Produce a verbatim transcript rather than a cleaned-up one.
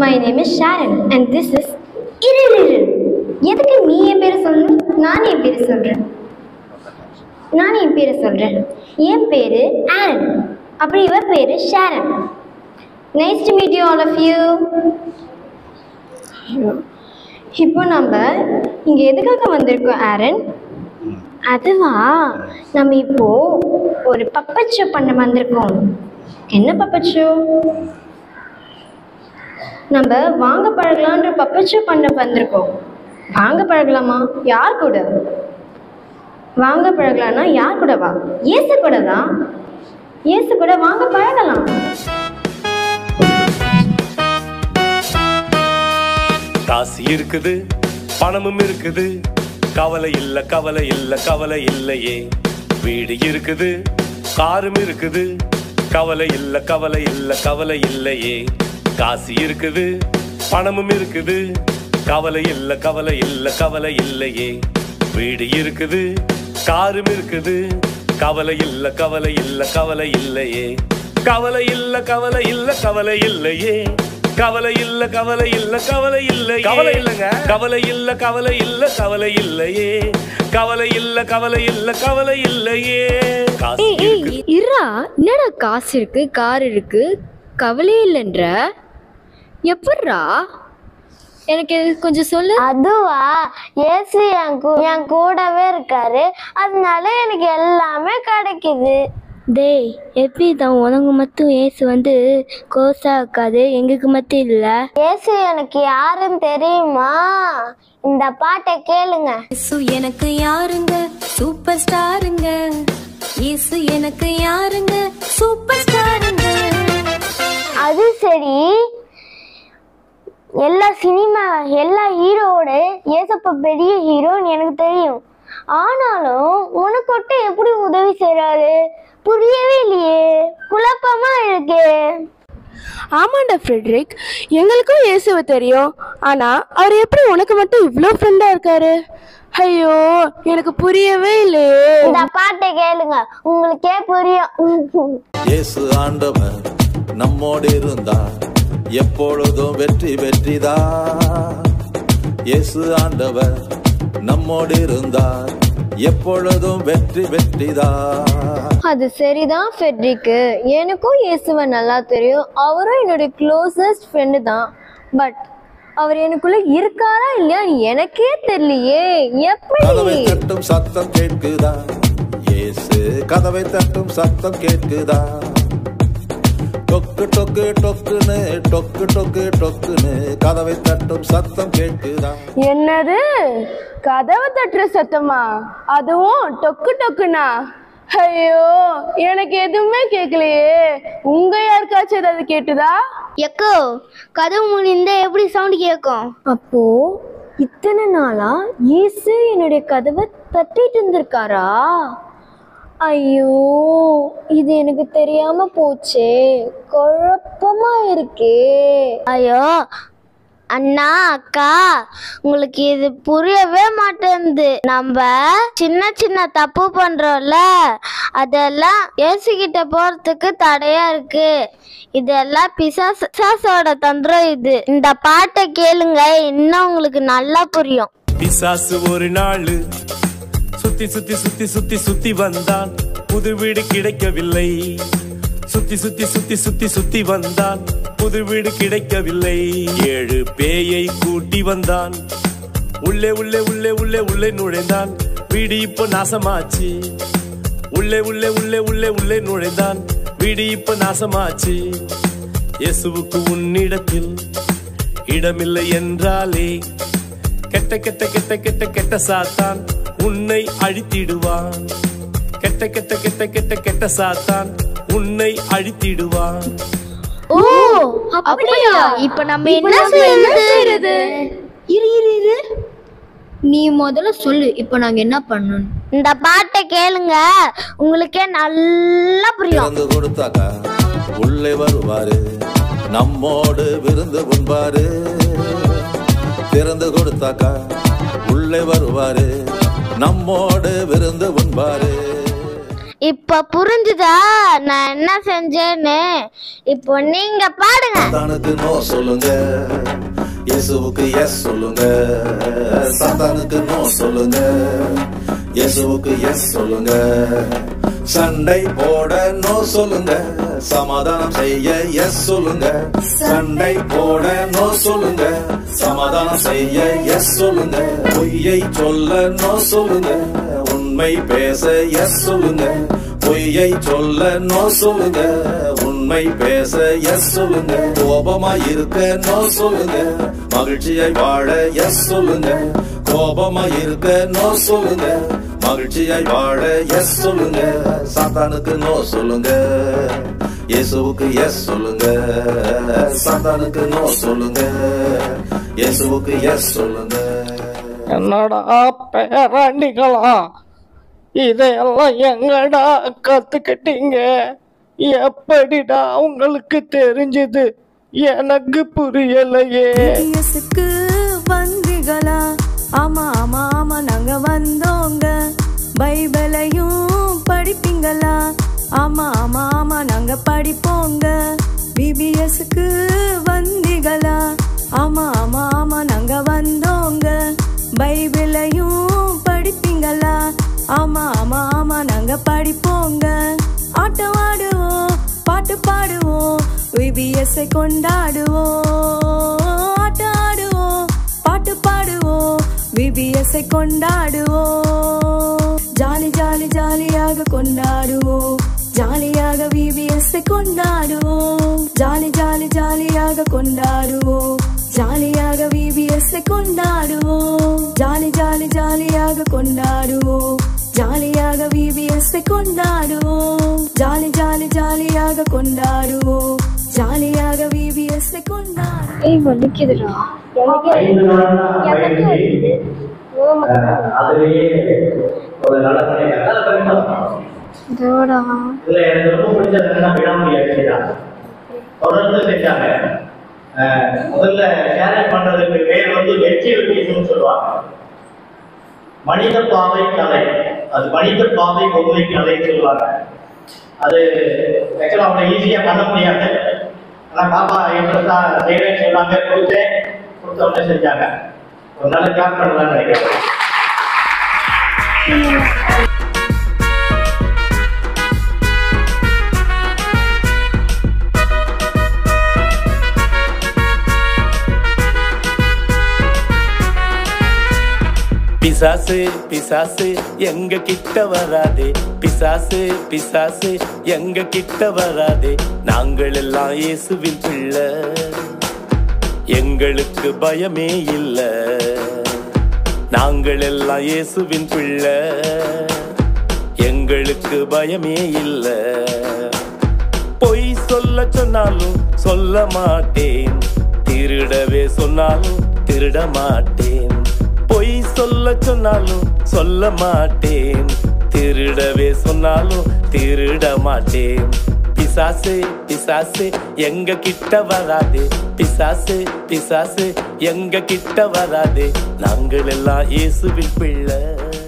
My name is Sharon and this is Iririru. எதுக்கு நீ என் பேரை சொல்லணும்? நான் என் பேரை சொல்கிறேன். நான் என் பேரை சொல்கிறேன். என் பேர் ஆரன். அப்படி இவ பேர் Sharon. Nice to meet you all of you. இப்போ நம்ம இங்கே எதுக்காக வந்திருக்கோம் ஆரன்? அதுவா, நம்ம இப்போ ஒரு பப்பட் ஷோ பண்ண வந்திருக்கோம். என்ன பப்பட் ஷோ? நம்ம வாங்க பழகலான்ற பப்பட் ஷோ பண்ண வந்திருக்கோம். வாங்க பழகலாமா? யார் கூட? வாங்க பழகலான்னா யார் கூட? வா, ஏசு கூட தான். ஏசு கூட வாங்க பழகலாம். காசு இருக்குது, பணமும் இருக்குது, கவலை இல்ல கவலை இல்ல கவலை இல்லையே. வீடு இருக்குது, காரும் இருக்குது, கவலை இல்ல கவலை இல்ல கவலை இல்லையே. காசு இருக்குது, பணமும் இருக்குது, கவலை இல்ல கவலை இல்ல கவலை இல்லையே. வீடு இருக்குது, காரும் இருக்குது, கவலை இல்ல கவலை இல்ல கவலை இல்லையே. கவலை இல்ல கவலை இல்ல கவலை இல்லையே. கவலை இல்ல கவலை இல்ல கவலை இல்லை. கவலை இல்லங்க. கவலை இல்ல கவலை இல்ல கவலை இல்லையே. கவலை இல்ல கவலை இல்ல கவலை இல்லையே. இரா, என்னடா காசு இருக்கு, கார் இருக்கு, கவலை இல்லைன்ற எப்பட்றா? எனக்கு கொஞ்சம் சொல்லு. அதுவா, ஏசு என் என் கூடவே இருக்காரு, அதனால எனக்கு எல்லாமே கிடைக்குது. டேய், எப்படி தான் உனக்கு மட்டும் ஏசு வந்து கோசா இருக்காது, எங்களுக்கு மட்டும் இல்லை? ஏசு எனக்கு யாருன்னு தெரியுமா? இந்த பாட்டை கேளுங்க. ஏசு எனக்கு யாருங்க, சூப்பர் ஸ்டாருங்க. ஏசு எனக்கு யாருங்க, சூப்பர் ஸ்டாருங்க. அது சரி, எல்லா சினிமா எல்லா ஹீரோவோட ஏசப்பா பெரிய ஹீரோன்னு எனக்கு தெரியும். ஆனாலும் உனக்கு மட்டும் எப்படி உதவி செய்றாரு புரியவே இல்லையே, குழப்பமா இருக்கு. ஆமாண்டா ஃப்ரெட்ரிக், எங்களுக்கும் இயேசுவை தெரியும், ஆனா அவர் எப்படி உனக்கு மட்டும் இவ்வளோ ஃப்ரெண்டா இருக்காரு? ஐயோ, எனக்கு புரியவே இல்லையே. இந்த பாட்டை கேளுங்க, உங்களுக்கே புரியும். இயேசு ஆண்டவர் நம்மோடு இருந்தார், எப்பொழுதும் வெற்றி வெற்றிதான். இயேசு ஆண்டவர் நம்மோடு இருந்தார், எப்பொழுதும் வெற்றி வெற்றிதான். அது சரிதான் ஃப்ரெட்ரிக்கு, எனக்கும் இயேசுவை நல்லா தெரியும், அவரும் என்னுடைய க்ளோசஸ்ட் ஃப்ரெண்டு தான். பட் அவர் எனக்குள்ள இருக்காரா இல்லையா எனக்கே தெரியலையே. எப்படி? கதவை தட்டும் சத்தம் கேட்குதா? இயேசு கதவை தட்டும் சத்தம் கேட்குதா? டொக்கு டொக்கு டொக்குன்னு டொக்கு டொக்கு டொக்குன்னு கதவை தட்டும் சத்தம் கேட்குதா? என்னது, கதவை தட்டுற சத்தமா? அதுவும் டொக்கு டொக்குனா? ஐயோ, எனக்கு எதுவுமே கேட்கலையே. உங்க யாருக்காச்சும் ஏதாவது கேட்டுதா? எக்கோ, கதவு முடிந்தா எப்படி சவுண்ட் கேட்கும்? அப்போ இத்தனை நாளா இயேசு என்னுடைய கதவை தட்டிட்டு இருந்திருக்காரா? ஐயோ, இது எனக்கு தெரியாம போச்சே, குழப்பமா இருக்கே. ஐயோ அண்ணா, அக்கா, உங்களுக்கு இது புரியவே மாட்டேங்குது. நம்ம சின்ன சின்ன தப்பு பண்றோம்ல, அதெல்லாம் ஏசுகிட்ட போறதுக்கு தடையா இருக்கு. இதெல்லாம் பிசாசு பிசாசோட தந்திரம். இது இந்த பாட்டை கேளுங்க, இன்னும் உங்களுக்கு நல்லா புரியும். பிசாசு ஒரு நாள் சுத்தி சுத்தி சுத்தி சுத்தி சுத்தி வந்தான், புது வீடு கிடைக்கவில்லை. சுத்தி சுத்தி சுத்தி சுத்தி சுத்தி வந்தான், புது வீடு கிடைக்கவில்லை. ஏழு பேயை கூட்டி வந்தான், உள்ளே உள்ளே உள்ளே உள்ளே உள்ளே நுழைந்தான், வீடு இப்போ நாசமாச்சு. உள்ளே உள்ளே உள்ளே உள்ளே உள்ளே நுழைந்தான், வீடு இப்போ நாசமாச்சு. இயேசுவுக்கு உன்னிடத்தில் இடமில்லை என்றாலே கெட்ட கெட்ட கெட்ட கெட்ட கெட்ட சாத்தான் உன்னை அழித்திடுவான். கெட்ட கெட்ட கெட்ட கெட்ட கெட்ட சாத்தான் உன்னை அழித்திடுவான். ஓ, அப்படியா? இப்ப நம்ம என்ன செய்யறது? இரு இரு இரு, நீ முதல்ல சொல்லு, இப்போ நாங்க என்ன பண்ணணும்? இந்த பாட்டை கேளுங்க, உங்களுக்கே நல்லா புரியும். திறந்து கொடுத்தாக்கா உள்ளே வருவாரு, நம்மோடு விருந்து உண்பாரு. திறந்து கொடுத்தாக்கா உள்ளே வருவாரு, நம்மோடு விருந்து உண்பாரு. இப்ப புரிஞ்சுதா நான் என்ன செஞ்சேன்னு? இப்போ நீங்க பாடுங்க. சாத்தானுக்கு நோ சொல்லுங்க, இயேசுவுக்கு எஸ் சொல்லுங்க. சாத்தானுக்கு நோ சொல்லுங்க, இயேசுவுக்கு எஸ் சொல்லுங்க. சண்டை போட நோ சொல்லுங்க, சமாதானம் செய்ய எஸ் சொல்லுங்க. சண்டை போட நோ சொல்லுங்க, சமாதானம் செய்ய எஸ் சொல்லுங்க. பொய்யை சொல்ல நோ சொல்லுங்க, உண்மை பேச எஸ் சொல்லுங்க. பொய்யை சொல்ல நோ சொல்லுங்க, உண்மை பேச எஸ் சொல்லுங்க. கோபமா இருக்க நோ சொல்லுங்க, மகிழ்ச்சியை வாழ எஸ் சொல்லுங்க. கோபமா இருக்க நோ சொல்லுங்க, மகிழ்ச்சியை வாழ எஸ் சொல்லுங்க. சாத்தானுக்கு நோ சொல்லுங்க, இயேசுவுக்கு எஸ் சொல்லுங்க. சாத்தானுக்கு நோ சொல்லுங்க, இயேசுவுக்கு எஸ் சொல்லுங்க. என்னடா பேராண்டிகளா, இதையெல்லாம் எங்கடா கத்துக்கிட்டீங்க? எப்படிடா உங்களுக்கு தெரிஞ்சது? எனக்கு புரியலையே. இயேசுக்கு வந்தீங்களா? ஆமா ஆமா ஆமா நாங்க வந்தோங்க. பைபிளையும் படிப்பீங்களா? ஆமா ஆமா ஆமா நாங்க படிப்போங்க. பிபிஎஸ்க்கு வந்தீங்களா? ஆமா ஆமா ஆமா நாங்க வந்தோங்க. பைபிளையும் படிப்பீங்களா? ஆமா ஆமா ஆமா நாங்க படிப்போங்க. ஆட்டம் ஆடுவோம், பாட்டு பாடுவோம், விபிஎஸ்ஐ கொண்டாடுவோம். ஆட்டம் ஆடுவோம், பாட்டு பாடுவோம், விபிஎஸ்ஐ கொண்டாடுவோம். ஜாலி ஜாலி ஜாலியாக கொண்டாடுவோம், ஜாலியாக விபிஎஸ்ஐ கொண்டாடுவோம். ஜாலி ஜாலி ஜாலியாக கொண்டாடுவோம், ஜாலியாக விபிஎஸ்ஐ கொண்டாடுவோம். ஜாலி ஜாலி ஜாலியாக கொண்டாடுவோம், ஜாலியாக விபிஎஸ்ஐ கொண்டாடுவோம். ஜாலி ஜாலி ஜாலியாக கொண்டாடுவோம், ஜாலியாக விபிஎஸ்ஐ கொண்டாடுவோம். ஏய் வலிக்குதுடா. அதுலயே ஒரு நல்ல இதோடா இதுல எனக்கு ரொம்ப பிடிச்சது என்னன்னா விடாமுடிய விஷயம் தொடர்ந்து செஞ்சாங்க. முதல்ல ஷேர் பண்றதுக்கு பேர் வந்து வெற்றி வெற்றின்னு சொல்லுவாங்க. மனித பாவை கலை, அது மனித பாவை பொம்மை கலைன்னு சொல்லுவாங்க. அது ஆக்சுவலா அவங்க ஈஸியா பண்ண முடியாது. ஆனா பாப்பா இன்ட்ரெஸ்டா செய்யறேன்னு சொன்னாங்க, கொடுத்தேன், கொடுத்த உடனே செஞ்சாங்க. ஒரு நல்ல கிளாப் பண்ணலாம்னு நினைக்கிறேன். பிசாசு பிசாசு எங்க கிட்ட வராதே, பிசாசு பிசாசு எங்க கிட்ட வராதே. நாங்கள் எல்லாம் இயேசுவின் பிள்ளை, எங்களுக்கு பயமே இல்ல. நாங்கள் எல்லாம் இயேசுவின் பிள்ளை, எங்களுக்கு பயமே இல்ல. பொய் சொல்ல சொன்னாலும் சொல்ல மாட்டேன், திருடவே சொன்னாலும் திருட மாட்டேன். பொய் சொல்ல சொன்னாலும் சொல்ல மாட்டேன், திருடவே சொன்னாலும் திருட மாட்டேன். பிசாசு பிசாசு எங்க கிட்ட வராதே, பிசாசு பிசாசு எங்க கிட்ட வராதே. நாங்கள் எல்லாம் இயேசுவின் பிள்ளை.